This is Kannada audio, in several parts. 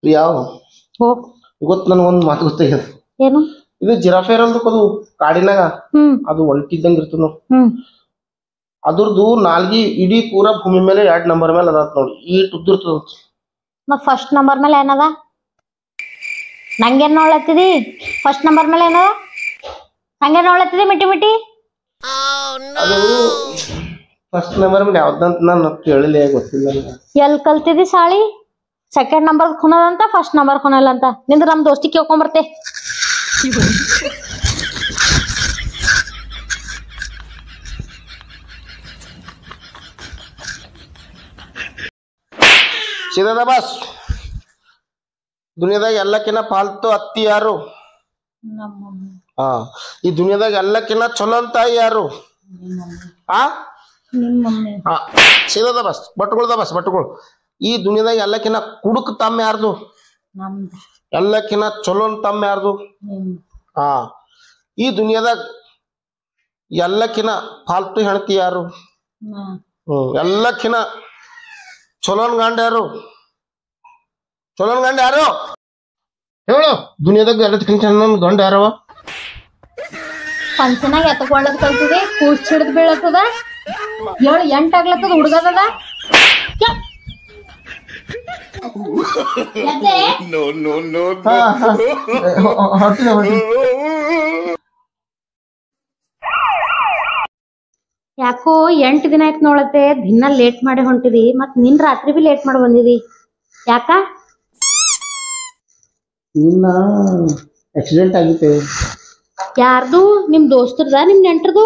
ಯಾವ ಹೋಗ್ ಇವತ್ತು ನನಗೊಂದು ಮಾತು ಗೊತ್ತಾಗ್ಯದ. ಏನು ಇದು ಜಿರಾಫೆ ಇರೋದಕ್ಕೆ ಅದು ಕಾಡಿನಾಗ ಅದು ಒಂಟಿದ್ದಂಗ ಇರ್ತದ ನೋಡ್. ಅದ್ರದ್ದು ನಾಲ್ಗಿ ಇಡೀ ಪೂರಾ ಭೂಮಿ ಮೇಲೆ 2 ನಂಬರ್ ಮೇಲೆ ಅದಾತ್ ನೋಡಿ. ಈ ಉದ್ದಿರ್ತದ. ಮತ್ ಫಸ್ಟ್ ನಂಬರ್ ಮೇಲೆ ಏನದ? ನಂಗೇನ್ ನೋಡ್ಲತ್ತಿದಿ? ಫಸ್ಟ್ ನಂಬರ್ ಮೇಲೆ ಏನದ? ಹಂಗೇನ್ ನೋಡ್ಲತ್ತಿದಿ ಮಿಟಿ ಮಿಟಿ? ಅದು ಫಸ್ಟ್ ನಂಬರ್ ಮೇಲೆ ಯಾವ್ದಂತ ನಾನು ಕೇಳಿಲ್ಲ, ಗೊತ್ತಿಲ್ಲ. ಎಲ್ ಕಲ್ತಿದಿ ಸಾಳಿ? ಸೆಕೆಂಡ್ ನಂಬರ್ ಖುನದಂತ ಫಸ್ಟ್ ನಂಬರ್ ಖುನಲ್ಲ ಅಂತ. ನಿಂದ್ರ ನಮ್ ದೋಸ್ತಿ ಕೇಳ್ಕೊಂಬರ್ತೆ. ಸೀದಾ ಬಸ್. ದುನಿಯಾದಾಗ ಎಲ್ಲಕ್ಕಿನ್ನ ಫಾಲ್ತು ಅತ್ತಿ ಯಾರು? ಈ ದುನಿಯಾದಾಗ ಎಲ್ಲಕ್ಕಿನ್ನ ಚಲೋ ಅಂತ ಯಾರು? ಸೀದಾ ಬಸ್ ಬಟ್ಕೊಳ್ದ ಬಸ್ ಬಟ್ಕೊಳ್. ಈ ದುನಿಯಾದಾಗ ಎಲ್ಲಕ್ಕಿನ್ನ ಕುಡುಕ್ ತಮ್ಮ ಯಾರ್ದು? ಎಲ್ಲಕ್ಕಿನ್ನ ಚಲೋ ತಮ್ಮ ಯಾರ್ದು? ಈ ದುನಿಯಾದಾಗ ಎಲ್ಲಕ್ಕಿನ್ನ ಫಾಲ್ತು ಹೆಣ್ತಿ ಯಾರು? ಎಲ್ಲಕ್ಕಿನ್ನ ಚಲೋನ್ ಗಂಡ ಯಾರು? ಚಲೋನ್ ಗಂಡ ಯಾರು ಹೇಳು? ದುನಿಯಾದಾಗ ಎಲ್ಲ ಗಂಡ ಯಾರವ? ಪಂಚನಾಗ ಎತ್ಕೊಳ್ಳದ್ ಕಲ್ತಿದೆ, ಕೂಸ್ ಹಿಡಿದ್ ಬೀಳತ್ತದ, 7-8 ಆಗ್ಲತ್ತದ, ಹುಡುಗದದ. ಯಾಕೋ 8 ದಿನ ಆಯ್ತು ನೋಡತ್ತೆ, ದಿನ ಲೇಟ್ ಮಾಡಿ ಹೊಂಟಿದಿ. ಮತ್ ನಿನ್ ರಾತ್ರಿ ಬಿ ಲೇಟ್ ಮಾಡಿ ಬಂದಿದಿ, ಯಾಕ? ನಿನ್ನ ಆಕ್ಸಿಡೆಂಟ್ ಆಗಿತ್ತು. ಯಾರ್ದು? ನಿಮ್ ದೋಸ್ತರದ ನಿಮ್ ನೆಂಟ್ರದು?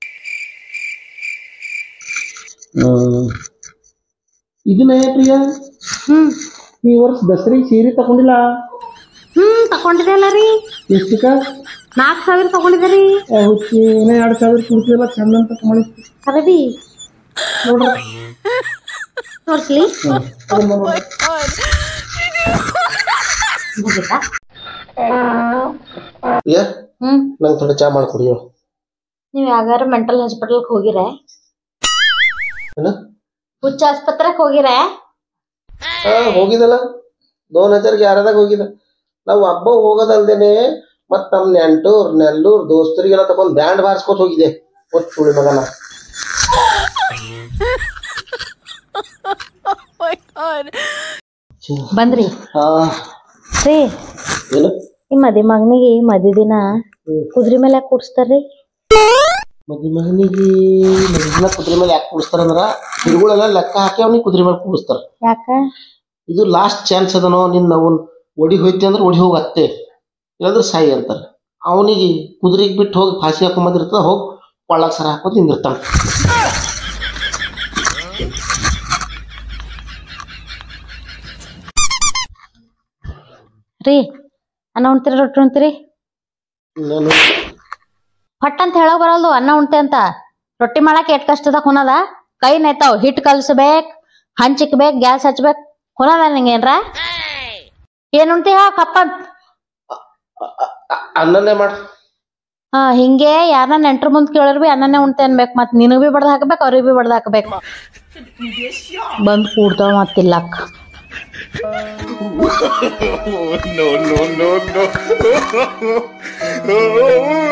ಇದನ್ನ ಪ್ರಿಯಾ, ಈ ವರ್ಷ ದಸರಿಗೆ ಸೀರೆ ತಗೊಂಡಿಲ್ಲ? ತಕೊಂಡಿದೆ ಅಲ್ಲ ರೀ. ಎಷ್ಟಕ್ಕ? 4,000 ತಗೊಂಡಿದ್ದೀರಿ. 2,000 ಕೊಡ್ತಿಲ್ಲ, ಚಂದ ಅಂತ ತಗೊಂಡಿದ್ವಿ. ಅರಬಿ ನೋಡ್ರಿ, ತೋರ್ಸ್ಲಿ. ನಂಗೆ ಥೋಡೆ ಚಾ ಮಾಡ್ಕೊಡಿಯೋ. ನೀವ್ ಯಾವಾಗಾರ ಮೆಂಟಲ್ ಹಾಸ್ಪಿಟಲ್ ಹೋಗಿರ? ಹುಚ್ಚ ಆಸ್ಪತ್ರೆಗೆ ಹೋಗಿರ? ಹೋಗಿದಲ್ಲ, 2000 ಯಾರದಾಗ ಹೋಗಿದ. ನಾವು ಹಬ್ಬ ಹೋಗೋದಲ್ದೇನೆ ಮತ್ ನಮ್ ನೆಂಟೂರ್ ನೆಲ್ಲೂರ್ ದೋಸ್ತರಿಗೆಲ್ಲ ತಗೊಂಡ್ ಬ್ಯಾಂಡ್ ಬಾರ್ಸ್ಕೊತ ಹೋಗಿದೆ. ಸುಳಿ ಮಗನ. ಬಂದ್ರಿ ರೀ? ಏನು ಈ ಮಗನಿಗೆ ಮದಿ ದಿನ ಕುದ್ರಿ ಮೇಲೆ ಯಾಕೆ ಕೂಡಿಸ್ತಾರ್ರಿ? ಮಗನಿಗೆ ಕುದುರೆ ಮೇಲೆ ಯಾಕೆ ಕೂಡಿಸ್ತಾರಂದ್ರ ಹಿರುಗಳೆಲ್ಲ ಲೆಕ್ಕ ಹಾಕಿ ಅವ್ನಿಗೆ ಕುದುರೆ ಮೇಲೆ ಕೂಡಿಸ್ತಾರ. ಯಾಕ? ಇದು ಲಾಸ್ಟ್ ಚಾನ್ಸ್ ಅದನೋ, ನಿನ್ನ ಅವನ್ ಒಡಿ ಹೋಯ್ತಿ ಅಂದ್ರೆ ಒಡಿ ಹೋಗಿ ಅತ್ತೆ, ಇಲ್ಲಾಂದ್ರೆ ಸಾಯಿ ಅಂತಾರ. ಅವನಿಗೆ ಕುದುರೆಗೆ ಬಿಟ್ಟು ಹೋಗಿ ಫಾಸಿ ಹಾಕೊಂಬಂದಿರ್ತದ, ಹೋಗಿ ಕೊಳ್ಳಾಗ ಸರ ಹಾಕೋದು ನಿಂದಿರ್ತಾನ. ರೀ ಅನ್ನ ಉಣ್ತೀರಿ ರೊಟ್ಟಿ ಉಣ್ತೀರಿ? ಹೊಟ್ಟ ಅಂತ ಹೇಳಕ್ ಬರಲ್ದು, ಅನ್ನ ಉಣ್ತೆ ಅಂತ. ರೊಟ್ಟಿ ಮಾಡಕ್ ಎಟ್ ಕಷ್ಟದ ಹುನದ, ಕೈ ನೈತಾವ್. Hit ಕಲ್ಸ್ಬೇಕ್, ಹಂಚಿಕ್ಬೇಕ್, gas ಹಚ್ಬೇಕ್, ಹುನದ ನಿಂಗೇನ್ರ? ಏನ್ ಉಣ್ತಿ ಹಾ ಕಪ್ಪ? ಅನ್ನನೇ ಮಾಡ. ಹಿಂಗೆ ಯಾರನ್ನ ನೆಂಟ್ರ ಮುಂದ್ ಕೇಳಿರ್ ಬಿ ಅನ್ನನೇ ಉಣ್ತೆ ಅನ್ಬೇಕು. ಮತ್ ನಿನಗ್ ಬಿ ಬಡ್ದ್ ಹಾಕ್ಬೇಕು, ಅವ್ರಿಗೆ ಬಿ ಬಡ್ದ್ ಹಾಕ್ಬೇಕು. ಬಂದ್ ಕೂಡ್ತಾವ ಮತ್ತಿಲ್ಲಕ್. No.